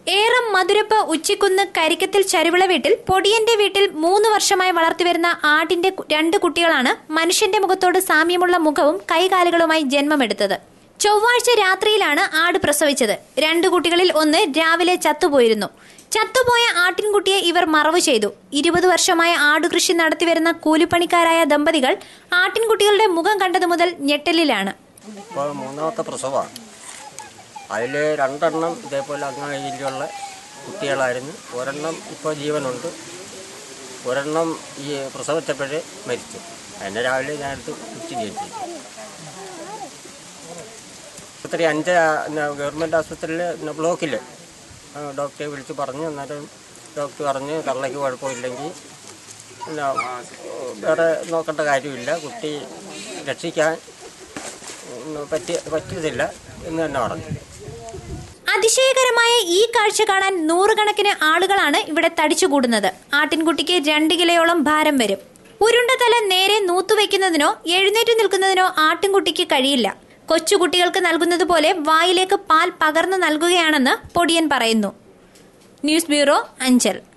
ഏറം മധുരപ്പ് ഉച്ചിക്കുന്ന് കരിക്കത്തിൽ ചരുവിള വീട്ടിൽ പൊടിയന്റെ വീട്ടിൽ 3 വർഷമായി വളർത്തിവരുന്ന ആടിന്റെ 2 കുട്ടികളാണ് മനുഷ്യന്റെ മുഖത്തോട് സാമ്യമുള്ള മുഖവും കൈകാലുകളുമായി ജന്മമെടുത്തത്. ചൊവ്വാഴ്ച രാത്രിയിലാണ് ആട് പ്രസവിച്ചത്. 2 കുട്ടികളിൽ ഒന്ന് രാവിലെ ചത്തുപോയിരുന്നു. ചത്തുപോയ ആട്ടിൻകുട്ടിയെ ഇവർ മറവ് ചെയ്തു. 20 വർഷമായ ആടുകൃഷി നടത്തിവരുന്ന കൂലിപ്പണിക്കാരായ ദമ്പതികൾ ആട്ടിൻകുട്ടികളുടെ മുഖം കണ്ടതു മുതൽ ഞെട്ടലിലാണ്. മൂന്നാമത്തെ പ്രസവമാണ്. അതിൽ 2 എണ്ണം ഇതേപോലെ അങ്ങനെയുള്ള കുട്ടികളായിരുന്നു. ഒരെണ്ണം ഇപ്പോൾ ജീവനുണ്ട്, ഒരെണ്ണം ഈ പ്രസവത്തെപ്പോഴേ മരിച്ചു. അതിനെ രാവിലെ ഞാനെടുത്ത് കുറ്റി കയറ്റി. ആശുപത്രി 5 ഗവൺമെൻറ് ആശുപത്രിയിൽ ബ്ലോക്കിൽ ഡോക്ടറെ വിളിച്ച് പറഞ്ഞു. അന്നേരം ഡോക്ടർ പറഞ്ഞ് കള്ളയ്ക്ക് കുഴപ്പമില്ലെങ്കിൽ പിന്നെ വേറെ നോക്കേണ്ട കാര്യമില്ല, കുട്ടി രക്ഷിക്കാൻ പറ്റിയതില്ല എന്ന് തന്നെ പറഞ്ഞു. അതിശയകരമായ ഈ കാഴ്ച കാണാൻ 100 കണക്കിന് ആളുകളാണ് ഇവിടെ തടിച്ചുകൂടുന്നത്. ആട്ടിൻകുട്ടിക്ക് 2 കിലോയോളം ഭാരം വരും. ഉരുണ്ട തല നേരെ നൂത്തുവെക്കുന്നതിനോ എഴുന്നേറ്റ് നിൽക്കുന്നതിനോ ആട്ടിൻകുട്ടിക്ക് കഴിയില്ല. കൊച്ചുകുട്ടികൾക്ക് നൽകുന്നത് പോലെ വായിലേക്ക് പാൽ പകർന്നു നൽകുകയാണെന്ന് പൊടിയൻ പറയുന്നു. News bureau, Anchal.